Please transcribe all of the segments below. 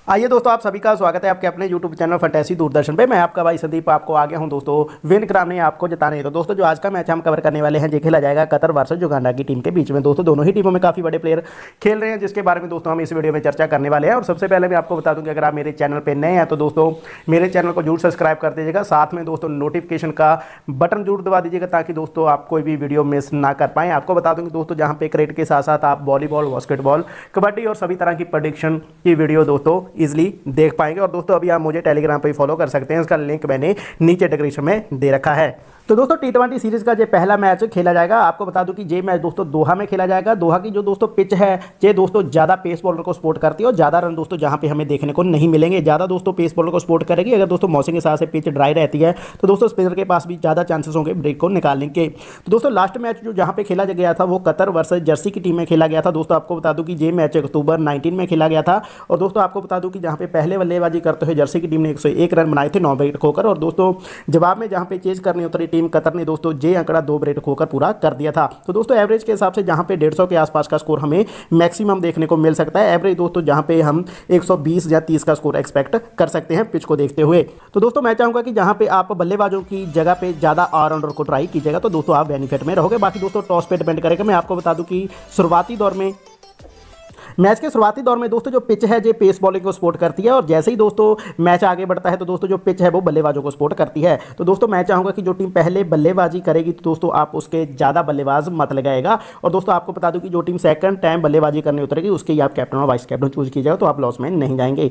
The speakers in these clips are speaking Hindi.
आइए दोस्तों, आप सभी का स्वागत है आपके अपने YouTube चैनल फंटेसी दूरदर्शन पे। मैं आपका भाई संदीप आपको आ गया हूं दोस्तों विन कराने आपको जताने। तो दोस्तों जो आज का मैच हम कवर करने वाले हैं, ये खेला जाएगा कतर वर्सेस युगांडा की टीम के बीच में। दोस्तों दोनों ही टीमों में काफ़ी बड़े प्लेयर खेल रहे हैं, जिसके बारे में दोस्तों हम इस वीडियो में चर्चा करने वाले हैं। और सबसे पहले मैं आपको बता दूं कि अगर आप मेरे चैनल पर नए हैं तो दोस्तों मेरे चैनल को जरूर सब्सक्राइब कर दीजिएगा। साथ में दोस्तों नोटिफिकेशन का बटन जरूर दबा दीजिएगा, ताकि दोस्तों आप कोई भी वीडियो मिस ना कर पाएँ। आपको बता दूँ कि दोस्तों जहाँ पे क्रिकेट के साथ साथ आप वॉलीबॉल, बास्केटबॉल, कबड्डी और सभी तरह की प्रेडिक्शन की वीडियो दोस्तों ईजिली देख पाएंगे। और दोस्तों अभी आप मुझे टेलीग्राम पे फॉलो कर सकते हैं, इसका लिंक मैंने नीचे डिस्क्रिप्शन में दे रखा है। तो दोस्तों T20 सीरीज का ये पहला मैच खेला जाएगा। आपको बता दूं कि ये मैच दोस्तों दोहा में खेला जाएगा। दोहा की जो दोस्तों पिच है, ये दोस्तों ज़्यादा पेस बॉलर को सपोर्ट करती है और ज़्यादा रन दोस्तों जहां पे हमें देखने को नहीं मिलेंगे। ज़्यादा दोस्तों पेस बॉलर को सपोर्ट करेगी। अगर दोस्तों मौसम के हिसाब से पिच ड्राई रहती है तो दोस्तों स्पिनर के पास भी ज़्यादा चांसेस होंगे ब्रेक को निकालने के। तो दोस्तों लास्ट मैच जो जहाँ पे खेला गया था वो कतर वर्सेज जर्सी की टीम में खेला गया था। दोस्तों आपको बता दूं कि ये मैच अक्टूबर 19 में खेला गया था। और दोस्तों आपको बता दूं कि जहाँ पे पहले बल्लेबाजी करते हुए जर्सी की टीम ने 101 रन बनाए थे 9 विकेट खोकर। और दोस्तों जवाब में जहाँ पे चेज करने उतरी टीम कतर ने दोस्तों ये आंकड़ा 2 विकेट खोकर पूरा कर दिया था। तो दोस्तों एवरेज के हिसाब से जहां पे 150 के आसपास का स्कोर हमें मैक्सिमम देखने को मिल सकता है। एवरेज दोस्तों जहां पे हम 120 या 30 का स्कोर एक्सपेक्ट कर सकते हैं पिच को देखते हुए। तो दोस्तों मैं चाहूंगा कि जहां पे आप बल्लेबाजों की जगह पे ज्यादा ऑलराउंडर को ट्राई कीजिएगा, तो दोस्तों आप बेनिफिट में रहोगे। बाकी दोस्तों टॉस पे डिपेंड करेगा। मैं आपको बता दूं कि शुरुआती दौर में मैच के शुरुआती दौर में दोस्तों जो पिच है ये पेस बॉलिंग को सपोर्ट करती है। और जैसे ही दोस्तों मैच आगे बढ़ता है तो दोस्तों जो पिच है वो बल्लेबाजों को सपोर्ट करती है। तो दोस्तों मैं चाहूंगा कि जो टीम पहले बल्लेबाजी करेगी तो दोस्तों आप उसके ज़्यादा बल्लेबाज मत लगाएगा। और दोस्तों आपको बता दूं कि जो टीम सेकंड टाइम बल्लेबाजी करने उतरेगी उसके ही आप कैप्टन और वाइस कैप्टन चूज कीजिएगा, तो आप लॉस में नहीं जाएंगे।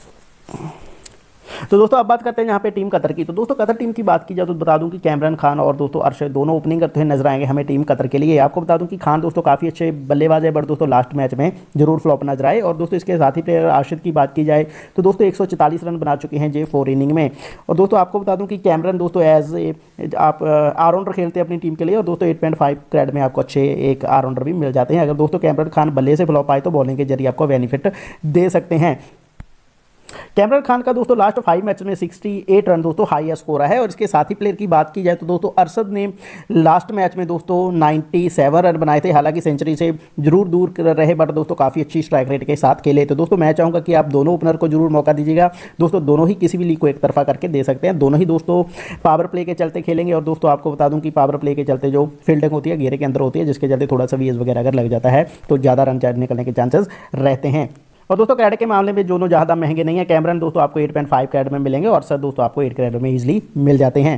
तो दोस्तों अब बात करते हैं यहाँ पे टीम कतर की। तो दोस्तों कतर टीम की बात की जाए तो बता दूं कि कैमरन खान और दोस्तों अरशद दोनों ओपनिंग करते हुए नजर आएंगे हमें टीम कतर के लिए। आपको बता दूं कि खान दोस्तों काफ़ी अच्छे बल्लेबाज है, बट दोस्तों लास्ट मैच में जरूर फ्लॉप नजर आए। और दोस्तों इसके साथ ही प्लेयर अरशद की बात की जाए तो दोस्तों 144 रन बना चुके हैं ये 4 इनिंग में। और दोस्तों आपको बता दूं कि कैमरन दोस्तों एज ए आप ऑलराउंडर खेलते हैं अपनी टीम के लिए। और दोस्तों 8.5 क्रेड में आपको अच्छे एक ऑलराउंडर भी मिल जाते हैं। अगर दोस्तों कैमरन खान बल्ले से फ्लॉप आए तो बॉलिंग के जरिए आपको बेनिफिट दे सकते हैं। कैमरन खान का दोस्तों लास्ट 5 मैच में 68 रन दोस्तों हाईएस्ट स्कोर है। और इसके साथ ही प्लेयर की बात की जाए तो दोस्तों अरशद ने लास्ट मैच में दोस्तों 97 रन बनाए थे। हालांकि सेंचुरी से जरूर दूर रहे, बट दोस्तों काफ़ी अच्छी स्ट्राइक रेट के साथ खेले। तो दोस्तों मैं चाहूँगा कि आप दोनों ओपनर को जरूर मौका दीजिएगा। दोस्तों दोनों ही किसी भी लीग को एक तरफा करके दे सकते हैं। दोनों ही दोस्तों पावर प्ले के चलते खेलेंगे। और दोस्तों आपको बता दूं कि पावर प्ले के चलते जो फील्डिंग होती है घेरे के अंदर होती है, जिसके चलते थोड़ा सा वीएस वगैरह अगर लग जाता है तो ज़्यादा रन निकलने के चांसेस रहते हैं। और दोस्तों क्रेडिट के मामले में दोनों ज़्यादा महंगे नहीं है। कैमरन दोस्तों आपको 8.5 क्रेडिट में मिलेंगे और सर दोस्तों आपको 8 क्रेडिट में इजीली मिल जाते हैं।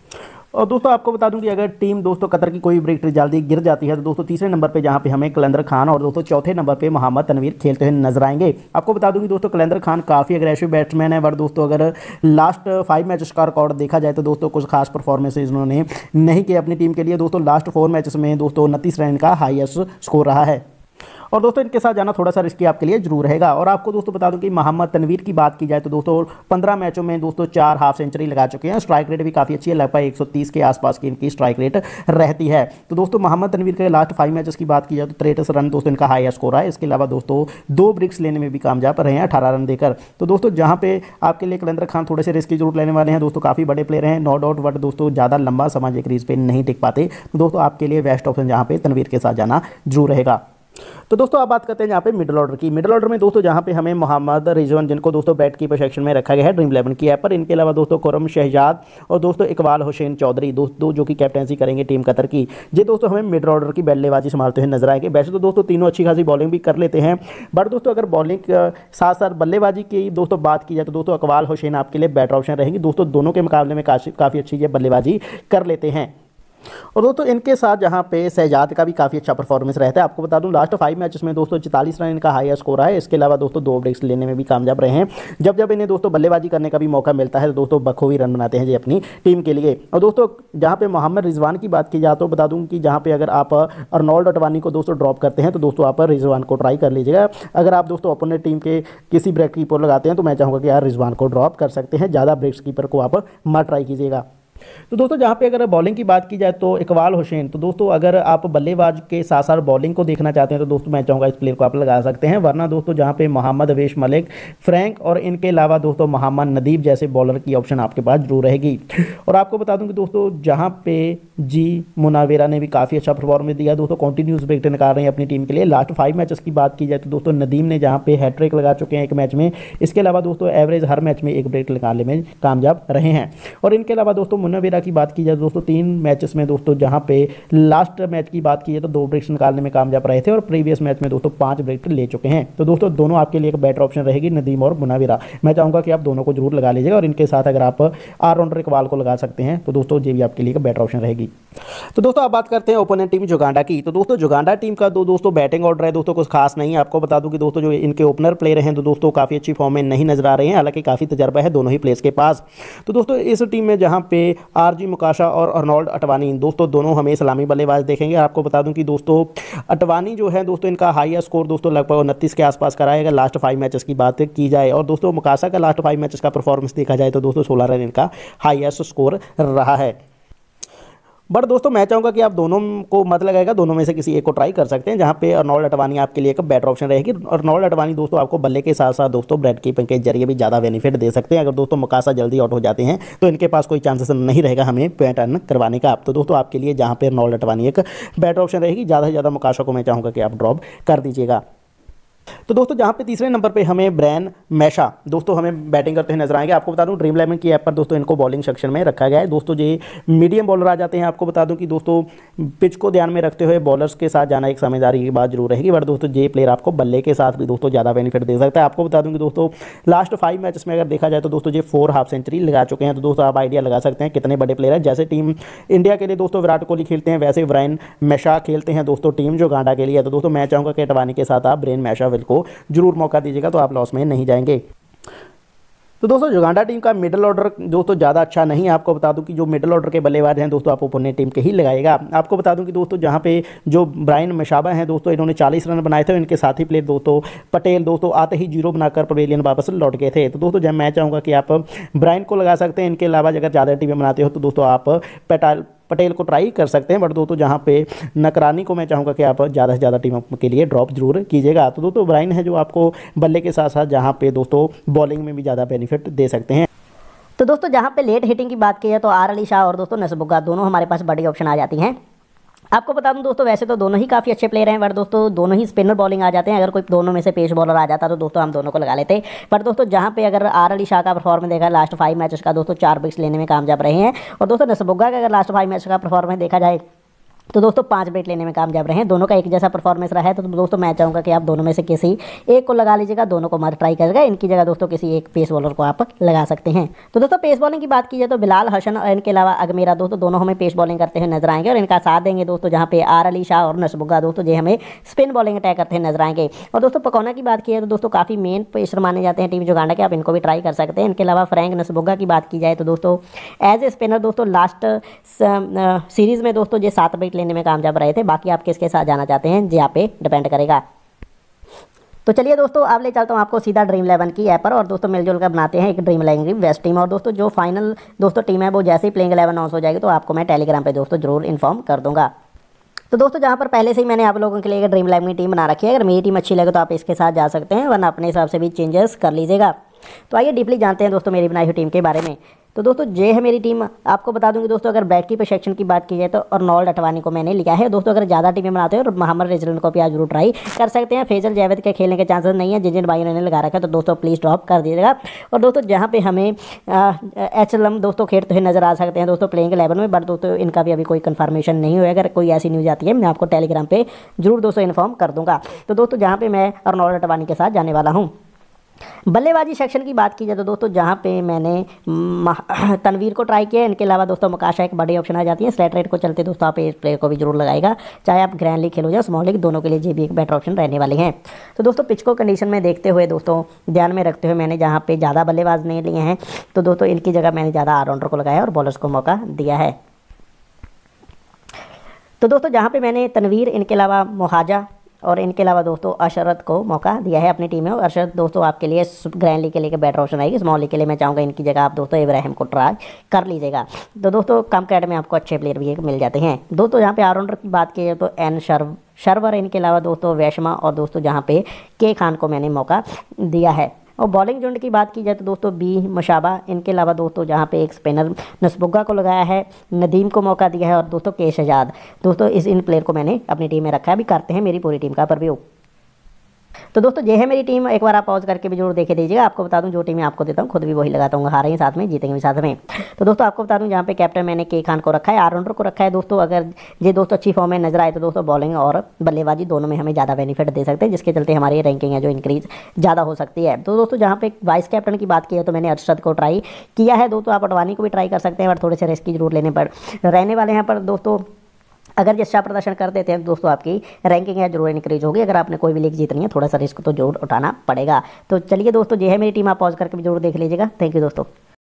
और दोस्तों आपको बता दूं कि अगर टीम दोस्तों कतर की कोई विकेट जल्दी गिर जाती है तो दोस्तों तीसरे नंबर पे जहां पे हमें कलंदर खान और दोस्तों चौथे नंबर पे मोहम्मद तनवीर खेलते हुए नजर आएंगे। आपको बता दूं कि दोस्तों कलंदर खान काफ़ी अग्रेसिव बैट्समैन है, बट दोस्तों अगर लास्ट 5 मैचेस का रिकॉर्ड देखा जाए तो दोस्तों कुछ खास परफॉर्मेंसेज उन्होंने नहीं किए अपनी टीम के लिए। दोस्तों लास्ट 4 मैचेस में दोस्तों 29 रन का हाईएस्ट स्कोर रहा है। और दोस्तों इनके साथ जाना थोड़ा सा रिस्की आपके लिए जरूर रहेगा। और आपको दोस्तों बता दूं कि मोहम्मद तनवीर की बात की जाए तो दोस्तों 15 मैचों में दोस्तों 4 हाफ सेंचुरी लगा चुके हैं। स्ट्राइक रेट भी काफ़ी अच्छी है, लगभग 130 के आसपास की इनकी स्ट्राइक रेट रहती है। तो दोस्तों मोहम्मद तनवीर के लास्ट 5 मैचेस की बात की जाए तो 63 रन दोस्तों इनका हाईएस्ट स्कोर है। इसके अलावा दोस्तों 2 ब्रिक्स लेने में भी कामयाब रहे हैं 18 रन देकर। तो दोस्तों जहाँ पे आपके लिए कलंदर खान थोड़े से रिस्क जरूर लेने वाले हैं। दोस्तों काफ़ी बड़े प्लेयर हैं नो डाउट, बट दोस्तों ज़्यादा लंबा समय क्रीज पे नहीं टिक पाते। तो दोस्तों आपके लिए बेस्ट ऑप्शन जहाँ पे तनवीर के साथ जाना जरूर रहेगा। तो दोस्तों आप बात करते हैं यहाँ पे मिडिल ऑर्डर की। मिडिल ऑर्डर में दोस्तों जहाँ पे हमें मोहम्मद रिजवान, जिनको दोस्तों बैट कीपर सेक्शन में रखा गया है ड्रीम11 की ऐप पर। इनके अलावा दोस्तों खुरम शहजाद और दोस्तों इकबाल हुसैन चौधरी दोस्तों जो कि कैप्टनसी करेंगे टीम कतर की। ये दोस्तों हमें मिडिल ऑर्डर की बल्लेबाजी संभालते हुए नजर आएंगे। वैसे तो दोस्तों तीनों अच्छी खासी बॉलिंग भी कर लेते हैं, बट दोस्तों अगर बॉलिंग साथ साथ बल्लेबाजी की दोस्तों बात की जाए तो दोस्तों इकबाल हुसैन आपके लिए बेटर ऑप्शन रहेंगी। दोस्तों दोनों के मुकाबले में काफ़ी अच्छी ये बल्लेबाजी कर लेते हैं। और दोस्तों इनके साथ जहां पे शहजाद का भी काफ़ी अच्छा परफॉर्मेंस रहता है। आपको बता दूं लास्ट 5 मैचेस में दोस्तों 44 रन इनका हाईएस्ट स्कोर है। इसके अलावा दोस्तों 2 ब्रेक्स लेने में भी कामयाब रहे हैं। जब जब इन्हें दोस्तों बल्लेबाजी करने का भी मौका मिलता है तो दोस्तों बखूबी रन बनाते हैं जी अपनी टीम के लिए। और दोस्तों जहाँ पे मोहम्मद रिजवान की बात की जाए तो बता दूँ कि जहाँ पे अगर आप अर्नोल्ड अडवाणी को दोस्तों ड्रॉप करते हैं तो दोस्तों आप रिजवान को ट्राई कर लीजिएगा। अगर आप दोस्तों अपने टीम के किसी ब्रेक कीपर लगाते हैं तो मैं चाहूँगा कि यार रिजवान को ड्रॉप कर सकते हैं। ज़्यादा ब्रेक्स कीपर को आप मत ट्राई कीजिएगा। तो दोस्तों जहाँ पे अगर बॉलिंग की बात की जाए तो इकबाल हुसैन, तो दोस्तों अगर आप बल्लेबाज के साथ साथ बॉलिंग को देखना चाहते हैं तो दोस्तों मैं चाहूँगा इस प्लेयर को आप लगा सकते हैं। वरना दोस्तों जहाँ पे मोहम्मद अवेश मलिक, फ्रैंक और इनके अलावा दोस्तों मोहम्मद नदीम जैसे बॉलर की ऑप्शन आपके पास जरूर रहेगी। और आपको बता दूं कि दोस्तों जहाँ पे जी मुनावेरा ने भी काफ़ी अच्छा परफॉर्मेंस दिया दोस्तों, कॉन्टिन्यूस विकेट निकाल रहे हैं अपनी टीम के लिए। लास्ट 5 मैचेस की बात की जाए तो दोस्तों नदीम ने जहाँ पे हैट्रिक लगा चुके हैं एक मैच में, इसके अलावा दोस्तों एवरेज हर मैच में एक विकेट निकालने में कामयाब रहे हैं। और इनके अलावा दोस्तों मुनावेरा की बात की जाए दोस्तों 3 मैचेस में दोस्तों जहां पे लास्ट मैच की बात की जाए तो 2 विकेट्स निकालने में कामयाब रहे थे और प्रीवियस मैच में दोस्तों 5 विकेट ले चुके हैं। तो दोस्तों दोनों आपके लिए एक बेटर ऑप्शन रहेगी, नदीम और मुनावेरा। मैं चाहूंगा कि आप दोनों को जरूर लगा लीजिएगा और इनके साथ अगर आप ऑलराउंडर इकबाल को लगा सकते हैं तो दोस्तों ये भी आपके लिए एक बेटर ऑप्शन रहेगी। तो दोस्तों आप बात करते हैं ओपोनेंट टीम युगांडा की। तो दोस्तों युगांडा टीम का दोस्तों बैटिंग ऑर्डर है दोस्तों कुछ खास नहीं है। आपको बता दूं कि दोस्तों जो इनके ओपनर प्लेयर हैं तो दोस्तों काफ़ी अच्छी फॉर्म में नहीं नजर आ रहे हैं, हालांकि काफ़ी तजर्बा है दोनों ही प्लेयर्स के पास। तो दोस्तों इस टीम में जहां पे आरजी मुकाशा और अर्नोल्ड अटवानी दोस्तों दोनों हमें सलामी बल्लेबाज देखेंगे। आपको बता दूं कि दोस्तों अटवानी जो है दोस्तों इनका हाईएस्ट स्कोर दोस्तों लगभग 29 के आसपास करा है अगर लास्ट 5 मैचेस की बात की जाए। और दोस्तों मुकाशा का लास्ट 5 मैचेस का परफॉर्मेंस देखा जाए तो दोस्तों 16 रन इनका हाईएस्ट स्कोर रहा है। बट दोस्तों मैं चाहूँगा कि आप दोनों को मत लगाएगा, दोनों में से किसी एक को ट्राई कर सकते हैं, जहाँ पे अर्नोल्ड अटवानी आपके लिए एक बेटर ऑप्शन रहेगी। अर्नोल्ड अटवानी दोस्तों आपको बल्ले के साथ साथ दोस्तों ब्रेड कीपिंग के जरिए भी ज़्यादा बेनिफिट दे सकते हैं। अगर दोस्तों मुकाशा जल्दी आउट हो जाते हैं तो इनके पास कोई चांसेस नहीं रहेगा हमें पॉइंट अर्न करवाने का। तो दोस्तों आपके लिए जहाँ पे अर्नोल्ड अटवानी एक बेटर ऑप्शन रहेगी, ज़्यादा से ज़्यादा मुकाशा को मैं चाहूँगा कि आप ड्रॉप कर दीजिएगा। तो दोस्तों जहाँ पे तीसरे नंबर पे हमें ब्रैन मैशा दोस्तों हमें बैटिंग करते हुए नजर आएंगे। आपको बता दूं ड्रीम11 की ऐप पर दोस्तों इनको बॉलिंग सेक्शन में रखा गया है। दोस्तों ये मीडियम बॉलर आ जाते हैं। आपको बता दूं कि दोस्तों पिच को ध्यान में रखते हुए बॉलर्स के साथ जाना एक समझदारी की बात जरूर रहेगी। बट दोस्तों ये प्लेयर आपको बल्ले के साथ भी दोस्तों ज़्यादा बेनिफिट दे सकता है। आपको बता दूँ कि दोस्तों लास्ट 5 मैचेस में अगर देखा जाए तो दोस्तों ये 4 हाफ सेंचुरी लगा चुके हैं। तो दोस्तों आप आइडिया लगा सकते हैं कितने बड़े प्लेयर हैं। जैसे टीम इंडिया के लिए दोस्तों विराट कोहली खेलते हैं, वैसे ब्रैन मैशा खेलते हैं दोस्तों टीम युगांडा के लिए। तो दोस्तों मैं चाहूँगा कि अटवानी के साथ आप ब्रैन मैशा को जरूर मौका दीजिएगा तो आप लॉस में नहीं जाएंगे। तो दोस्तों युगांडा टीम का मिडिल ऑर्डर दोस्तों ज़्यादा अच्छा नहीं है। आपको बता दूं कि जो मिडिल ऑर्डर के बल्लेबाज हैं दोस्तों आप ओपोनेंट टीम के ही लगाएगा। आपको बता दूं कि दोस्तों जहां पे जो ब्रायन मशाबा हैं दोस्तों इन्होंने 40 रन बनाए थे, इनके साथी प्लेयर दोस्तों पटेल दोस्तों आते ही 0 बनाकर पवेलियन वापस लौट गए थे। तो दोस्तों जब मैं चाहूँगा कि आप ब्रायन को लगा सकते हैं। इनके अलावा अगर ज़्यादा टीमें बनाते हो तो दोस्तों आप पटेल को ट्राई कर सकते हैं। बट दोस्तों जहाँ पे नकरानी को मैं चाहूँगा कि आप ज़्यादा से ज़्यादा टीमों के लिए ड्रॉप जरूर कीजिएगा। तो दोस्तों ब्रायन है जो आपको बल्ले के साथ साथ जहाँ पे दोस्तों बॉलिंग में भी ज़्यादा बेनिफिट दे सकते हैं। तो दोस्तों जहाँ पे लेट हिटिंग की बात की है तो आर अली शाह और दोस्तों नसबुग्गा दोनों हमारे पास बड़ी ऑप्शन आ जाती हैं। आपको बता दूं दोस्तों वैसे तो दोनों ही काफ़ी अच्छे प्लेयर हैं, बट दोस्तों दोनों ही स्पिनर बॉलिंग आ जाते हैं। अगर कोई दोनों में से पेस बॉलर आ जाता तो दोस्तों हम दोनों को लगा लेते। बट दोस्तों जहां पे अगर आर अली शाह का परफॉर्मेंस देखा लास्ट 5 मैचेस का दोस्तों 4 विकेट्स लेने में कामयाब रहे हैं। और दोस्तों नसबुग्गा का अगर लास्ट 5 मैच का परफॉर्मेंस देखा जाए तो दोस्तों 5 विकेट लेने में कामयाब रहे हैं। दोनों का एक जैसा परफॉर्मेंस रहा है। तो दोस्तों मैं चाहूँगा कि आप दोनों में से किसी एक को लगा लीजिएगा, दोनों को मत ट्राई करिएगा। इनकी जगह दोस्तों किसी एक पेस बॉलर को आप लगा सकते हैं। तो दोस्तों पेस बॉलिंग की बात की जाए तो बिलाल हसन और इनके अलावा अगमेरा दोस्तों दोनों हमें पेस बॉलिंग करते हुए नजर आएंगे और इनका साथ देंगे दोस्तों जहाँ पे आर अली शाह और नसबुग्गा दोस्तों जो हमें स्पिन बॉलिंग अटैक करते हुए नजर आएंगे। और दोस्तों पकौना की बात की जाए तो दोस्तों काफ़ी मेन पेसर माने जाते हैं टीम युगांडा के, आप इनको भी ट्राई कर सकते हैं। इनके अलावा फ्रैंक नसबुग्गा की बात की जाए तो दोस्तों एज ए स्पिनर दोस्तों लास्ट सीरीज़ में दोस्तों ये 7 विकेट लेने में कामयाब रहे थे। बाकी आप किसके साथ जाना चाहते हैं जी आप पे डिपेंड करेगा। तो चलिए दोस्तों अब ले चलता हूँ आपको सीधा ड्रीम11 की ऐप पर और दोस्तों मिलजुल कर बनाते हैं एक ड्रीम11 वेस्ट टीम। और दोस्तों जो फाइनल दोस्तों टीम है वो जैसे ही प्लेइंग 11 अनाउंस हो जाएगी तो आपको मैं टेलीग्राम पे दोस्तों जरूर इन्फॉर्म कर दूंगा। तो दोस्तों जहाँ पर पहले से ही मैंने आप लोगों के लिए ड्रीम11 टीम बना रखी है, अगर मेरी टीम अच्छी लगे तो आप इसके साथ जा सकते हैं, वरना अपने हिसाब से भी चेंजेस कर लीजिएगा। तो आइए डीपली जानते हैं दोस्तों मेरी बनाई हुई टीम के बारे में। तो दोस्तों ये है मेरी टीम। आपको बता दूंगी दोस्तों अगर बैट कीपर सेक्शन की बात की जाए तो अर्नोल्ड अटवानी को मैंने लिया है। दोस्तों अगर ज़्यादा टीमें बनाते हो और मोहम्मद रिजवान को भी आप जरूर ट्राई कर सकते हैं। फैजल जावेद के खेलने के चांसेस नहीं है, जिन भाइयों ने लगा रखा है तो दोस्तों प्लीज़ ड्रॉप कर दीजिएगा। और दोस्तों जहाँ पे हमें एचएलएम दोस्तों खेलते हुए नजर आ सकते हैं दोस्तों प्लेइंग 11 में, बट दोस्तों इनका भी अभी कोई कन्फर्मेशन नहीं हुआ। अगर कोई ऐसी न्यूज़ आती है मैं आपको टेलीग्राम पे जरूर दोस्तों इन्फॉर्म कर दूंगा। तो दोस्तों जहाँ पे मैं अर्नोल्ड अटवानी के साथ जाने वाला हूँ। बल्लेबाजी सेक्शन की बात की जाए तो दोस्तों जहाँ पे मैंने तनवीर को ट्राई किया है, इनके अलावा दोस्तों मुकाशा एक बड़ी ऑप्शन आ जाती है। स्लैट रेट को चलते दोस्तों आप इस प्लेयर को भी जरूर लगाएगा, चाहे आप ग्रैंड लीग खेलो या स्मॉल लीग, दोनों के लिए ये भी एक बेटर ऑप्शन रहने वाले हैं। तो दोस्तों पिच को कंडीशन में देखते हुए दोस्तों ध्यान में रखते हुए मैंने जहाँ पे ज़्यादा बल्लेबाज नहीं लिए हैं तो दोस्तों इनकी जगह मैंने ज़्यादा ऑलराउंडर को लगाया और बॉलर्स को मौका दिया है। तो दोस्तों जहाँ पे मैंने तनवीर, इनके अलावा मुहाजा और इनके अलावा दोस्तों अशरत को मौका दिया है अपनी टीम में। और अशरत दोस्तों आपके लिए ग्रैंड लीग के लिए बेटर ऑप्शन आएगी। स्मॉल लीग के लिए मैं चाहूँगा इनकी जगह आप दोस्तों इब्राहिम को ट्राई कर लीजिएगा। तो दोस्तों कम कैट में आपको अच्छे प्लेयर भी मिल जाते हैं। दोस्तों यहाँ पे ऑलराउंडर की बात की जाए तो एन शर्वर, इनके अलावा दोस्तों वैष्मा और दोस्तों जहाँ पे के खान को मैंने मौका दिया है। और बॉलिंग जोन की बात की जाए तो दोस्तों बी मशाबा, इनके अलावा दोस्तों जहाँ पे एक स्पिनर नसबुग्गा को लगाया है, नदीम को मौका दिया है और दोस्तों के शहजाद। दोस्तों इन प्लेयर को मैंने अपनी टीम में रखा है। अभी करते हैं मेरी पूरी टीम का प्रीव्यू। तो दोस्तों ये है मेरी टीम, एक बार आप पॉज करके भी जरूर देखे दीजिएगा। आपको बता दूं जो टीम मैं आपको देता हूं खुद भी वही लगाता हूँ, हारेंगे साथ में जीतेंगे भी साथ में। तो दोस्तों आपको बता दूं जहाँ पे कैप्टन मैंने के खान को रखा है, ऑलराउंडर को रखा है दोस्तों। अगर ये दोस्तों अच्छी फॉर्म में नजर आए तो दोस्तों बॉलिंग और बल्लेबाजी दोनों में हमें ज़्यादा बेनिफिट दे सकते हैं, जिसके चलते हमारी रैंकिंग है जो इंक्रीज ज़्यादा हो सकती है। तो दोस्तों जहाँ पे वाइस कैप्टन की बात की है तो मैंने अरशद को ट्राई किया है दोस्तों। आप अडवाणी को भी ट्राई कर सकते हैं और थोड़े से रिस्क जरूर लेने पर रहने वाले हैं। पर दोस्तों अगर ये अच्छा प्रदर्शन कर देते हैं दोस्तों आपकी रैंकिंग है जरूर इंक्रीज होगी। अगर आपने कोई भी लीग जीतनी है थोड़ा सा रिस्क तो जरूर उठाना पड़ेगा। तो चलिए दोस्तों ये है मेरी टीम, आप पॉज करके भी जरूर देख लीजिएगा। थैंक यू दोस्तों।